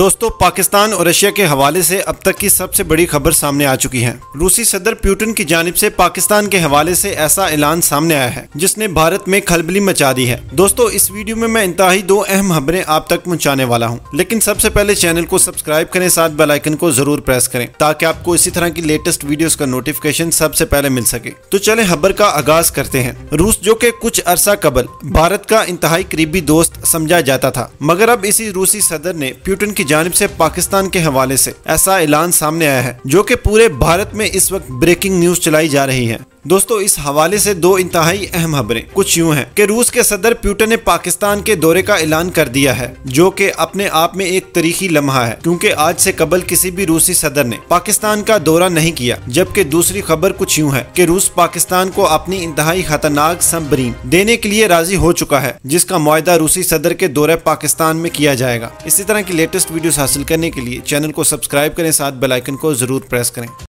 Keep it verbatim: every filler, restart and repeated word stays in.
दोस्तों, पाकिस्तान और रशिया के हवाले से अब तक की सबसे बड़ी खबर सामने आ चुकी है। रूसी सदर पुतिन की जानिब से पाकिस्तान के हवाले से ऐसा ऐलान सामने आया है जिसने भारत में खलबली मचा दी है। दोस्तों, इस वीडियो में मैं इंतहाई दो अहम खबरें आप तक पहुंचाने वाला हूं, लेकिन सबसे पहले चैनल को सब्सक्राइब करें, साथ बेल आइकन को जरूर प्रेस करें ताकि आपको इसी तरह की लेटेस्ट वीडियोस का नोटिफिकेशन सबसे पहले मिल सके। तो चले खबर का आगाज करते हैं। रूस, जो कि कुछ अरसा कबल भारत का इंतहाई करीबी दोस्त समझा जाता था, मगर अब इसी रूसी सदर ने पुतिन की जानिब से पाकिस्तान के हवाले से ऐसा ऐलान सामने आया है जो कि पूरे भारत में इस वक्त ब्रेकिंग न्यूज चलाई जा रही है। दोस्तों, इस हवाले से दो इंतहाई अहम खबरें कुछ यूं हैं कि रूस के सदर पुतिन ने पाकिस्तान के दौरे का ऐलान कर दिया है, जो कि अपने आप में एक तारीखी लम्हा है, क्योंकि आज से कबल किसी भी रूसी सदर ने पाकिस्तान का दौरा नहीं किया। जबकि दूसरी खबर कुछ यूं है कि रूस पाकिस्तान को अपनी इंतहाई खतरनाक सबमरीन देने के लिए राजी हो चुका है, जिसका मुआहदा रूसी सदर के दौरे पाकिस्तान में किया जाएगा। इसी तरह की लेटेस्ट वीडियोस हासिल करने के लिए चैनल को सब्सक्राइब करें, साथ बेल आइकन को जरूर प्रेस करें।